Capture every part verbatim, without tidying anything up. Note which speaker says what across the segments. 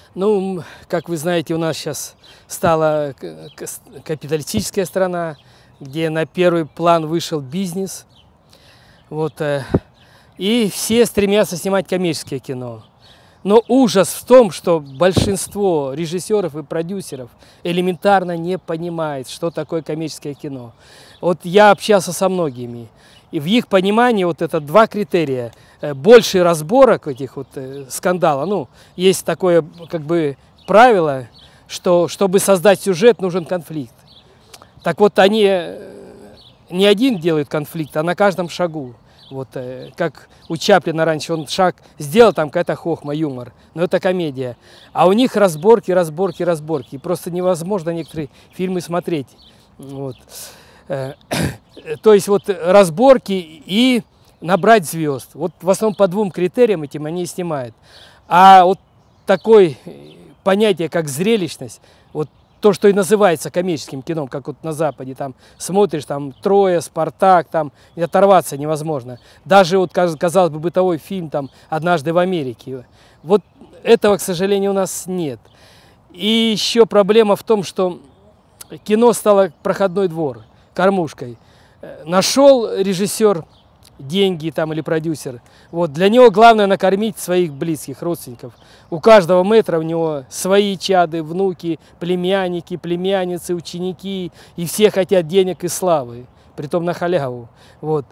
Speaker 1: Ну, как вы знаете, у нас сейчас стала капиталистическая страна, где на первый план вышел бизнес. Вот, и все стремятся снимать коммерческое кино. Но ужас в том, что большинство режиссеров и продюсеров элементарно не понимает, что такое коммерческое кино. Вот я общался со многими, и в их понимании вот это два критерия. Больше разборок этих вот скандалов. Ну, есть такое как бы правило, что чтобы создать сюжет, нужен конфликт. Так вот, они не один делают конфликт, а на каждом шагу. Вот как у Чаплина раньше, он шаг сделал, там какая-то хохма, юмор, но это комедия. А у них разборки, разборки, разборки. И просто невозможно некоторые фильмы смотреть. Вот. То есть вот разборки и набрать звезд. Вот в основном по двум критериям этим они и снимают. А вот такое понятие, как зрелищность, вот то, что и называется коммерческим кино, как вот на Западе, там смотришь, там Троя, Спартак, там и оторваться невозможно. Даже вот, казалось бы, бытовой фильм, там «Однажды в Америке». Вот этого, к сожалению, у нас нет. И еще проблема в том, что кино стало проходной двор, кормушкой. Нашел режиссер деньги там или продюсер, вот для него главное накормить своих близких, родственников. У каждого мэтра у него свои чады, внуки, племянники, племянницы, ученики, и все хотят денег и славы, притом на халяву. Вот.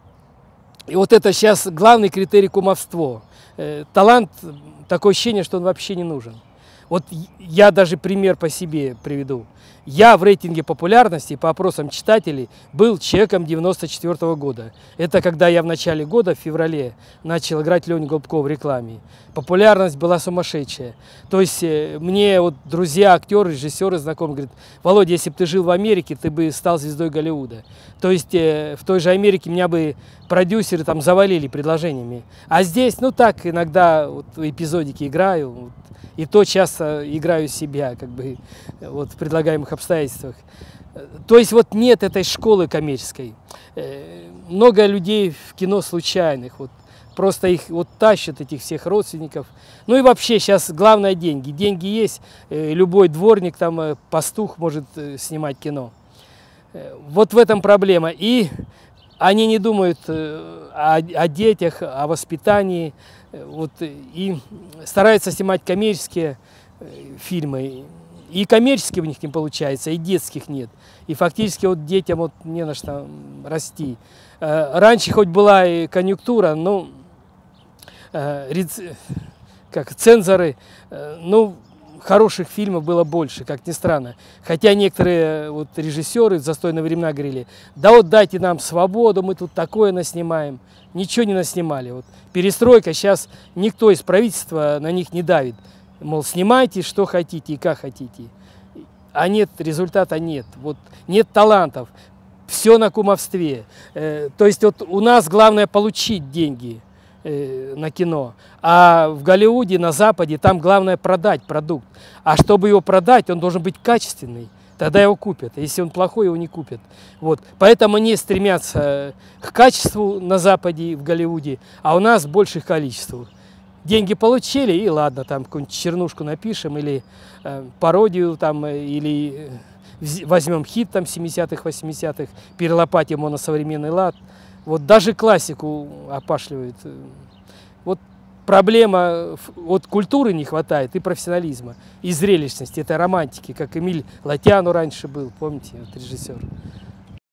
Speaker 1: И вот это сейчас главный критерий кумовства. Э, талант, такое ощущение, что он вообще не нужен. Вот я даже пример по себе приведу. Я в рейтинге популярности по опросам читателей был человеком девяносто четвёртого года. Это когда я в начале года, в феврале, начал играть Леню Голубкова в рекламе. Популярность была сумасшедшая. То есть мне вот друзья, актеры, режиссеры, знакомые говорят: Володя, если бы ты жил в Америке, ты бы стал звездой Голливуда. То есть в той же Америке меня бы продюсеры там завалили предложениями. А здесь, ну так, иногда вот эпизодики играю. Вот, и то часто играю себя, как бы, вот, в предлагаемых обстоятельствах. То есть вот нет этой школы коммерческой. Много людей в кино случайных, вот, просто их вот тащат, этих всех родственников. Ну и вообще сейчас главное деньги. Деньги есть, любой дворник, там, пастух может снимать кино. Вот в этом проблема. И они не думают о, о детях, о воспитании. Вот, и стараются снимать коммерческие фильмы. И коммерческие у них не получается, и детских нет. И фактически вот детям вот не на что расти. Раньше хоть была и конъюнктура, но как цензоры, ну, хороших фильмов было больше, как ни странно. Хотя некоторые вот режиссеры в застойные времена говорили: да вот дайте нам свободу, мы тут такое наснимаем. Ничего не наснимали. Вот перестройка, сейчас никто из правительства на них не давит. Мол, снимайте, что хотите и как хотите. А нет, результата нет. Вот нет талантов. Все на кумовстве. Э, то есть вот у нас главное получить деньги э, на кино. А в Голливуде, на Западе, там главное продать продукт. А чтобы его продать, он должен быть качественный. Тогда его купят. Если он плохой, его не купят. Вот. Поэтому они стремятся к качеству на Западе, в Голливуде, а у нас больше к количеству. Деньги получили, и ладно, там какую-нибудь чернушку напишем, или э, пародию, там, или э, возьмем хит там семидесятых, восьмидесятых, перелопатим его на современный лад. Вот даже классику опашливают. Вот проблема, вот культуры не хватает, и профессионализма, и зрелищности, это романтики, как Эмиль Латяну раньше был, помните, вот режиссер.